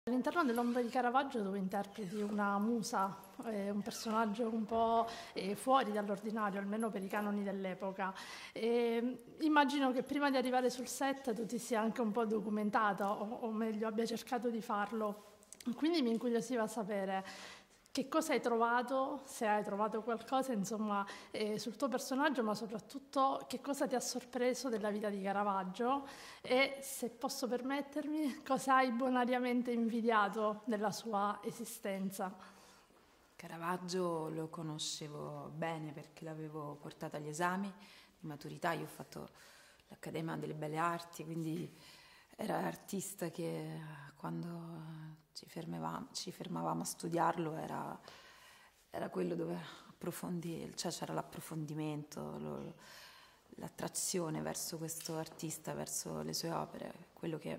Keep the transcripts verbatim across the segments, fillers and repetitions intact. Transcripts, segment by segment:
All'interno dell'Ombra di Caravaggio tu interpreti una musa, eh, un personaggio un po' eh, fuori dall'ordinario, almeno per i canoni dell'epoca. E immagino che prima di arrivare sul set tu ti sia anche un po' documentata, o, o meglio abbia cercato di farlo. Quindi mi incuriosiva sapere che cosa hai trovato, se hai trovato qualcosa, insomma, eh, sul tuo personaggio, ma soprattutto che cosa ti ha sorpreso della vita di Caravaggio e, se posso permettermi, cosa hai bonariamente invidiato della sua esistenza. Caravaggio lo conoscevo bene perché l'avevo portato agli esami di maturità, io ho fatto l'Accademia delle Belle Arti, quindi era l'artista che quando ci fermavamo, ci fermavamo a studiarlo era, era quello dove approfondi, cioè c'era l'approfondimento, lo, l'attrazione verso questo artista, verso le sue opere, quello che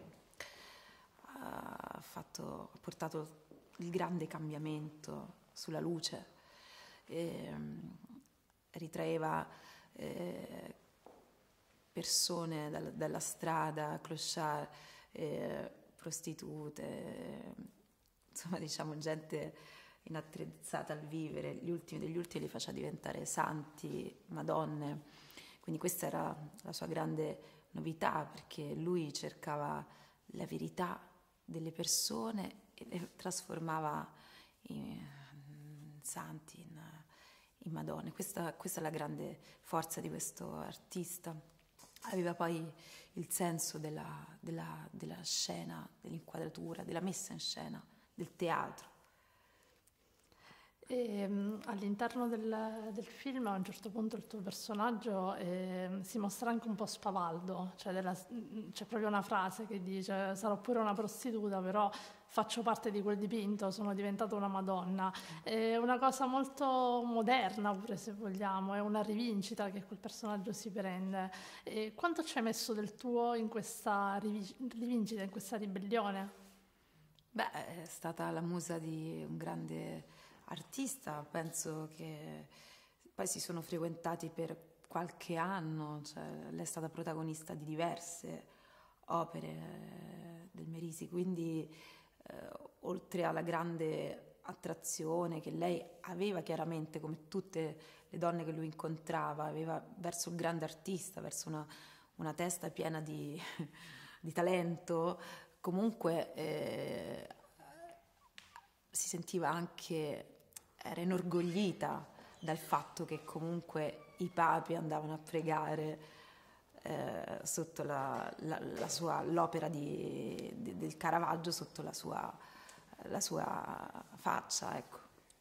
ha fatto, ha portato il grande cambiamento sulla luce, e, ritraeva eh, persone dal, dalla strada, clochard, eh, prostitute, insomma diciamo gente inattrezzata al vivere, gli ultimi degli ultimi li faceva diventare santi, madonne, quindi questa era la sua grande novità, perché lui cercava la verità delle persone e le trasformava in santi, in, in madonne. Questa, questa è la grande forza di questo artista. Aveva poi il senso della, della, della scena, dell'inquadratura, della messa in scena, del teatro. E, um, all'interno del, del film a un certo punto il tuo personaggio eh, si mostra anche un po' spavaldo, cioè della, c'è proprio una frase che dice: sarò pure una prostituta, però faccio parte di quel dipinto, sono diventata una Madonna. È una cosa molto moderna pure, se vogliamo, è una rivincita che quel personaggio si prende. E quanto ci hai messo del tuo in questa rivincita, in questa ribellione? Beh, è stata la musa di un grande artista, penso che poi si sono frequentati per qualche anno, cioè lei è stata protagonista di diverse opere del Merisi, quindi eh, oltre alla grande attrazione che lei aveva chiaramente, come tutte le donne che lui incontrava, aveva verso il grande artista, verso una, una testa piena di, di talento, comunque eh, si sentiva anche, era inorgoglita dal fatto che comunque i papi andavano a pregare eh, sotto la, la, la sua, l'opera di, di, del Caravaggio sotto la sua, la sua faccia, ecco.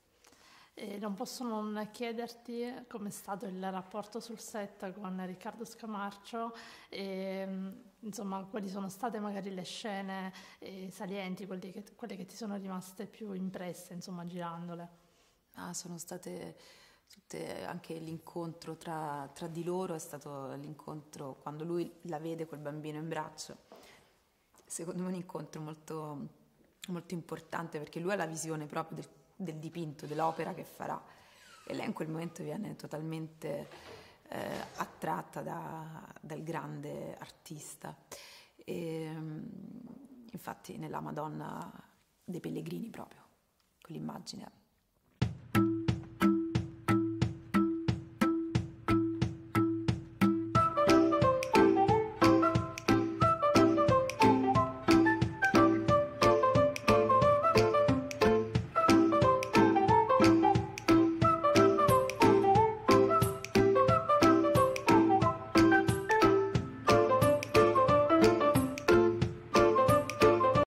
E non posso non chiederti com'è stato il rapporto sul set con Riccardo Scamarcio e insomma quali sono state magari le scene eh, salienti, quelle che, quelle che ti sono rimaste più impresse, insomma, girandole. Ah, sono state tutte, anche l'incontro tra, tra di loro è stato l'incontro quando lui la vede col bambino in braccio. Secondo me è un incontro molto, molto importante, perché lui ha la visione proprio del, del dipinto, dell'opera che farà, e lei in quel momento viene totalmente eh, attratta da, dal grande artista. E, infatti nella Madonna dei Pellegrini proprio, quell'immagine